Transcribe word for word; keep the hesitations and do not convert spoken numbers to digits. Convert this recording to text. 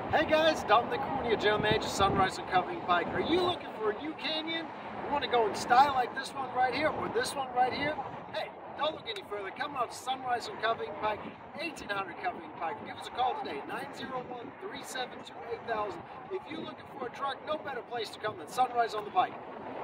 Hey guys, Dominic Cooney, General Manager, Sunrise on Covington Pike. Are you looking for a new canyon? You want to go in style like this one right here or this one right here? Hey, don't look any further. Come out to Sunrise on Covington Pike, eighteen hundred Covington Pike. Give us a call today, nine zero one, three seven two, eight thousand. If you're looking for a truck, no better place to come than Sunrise on the Pike.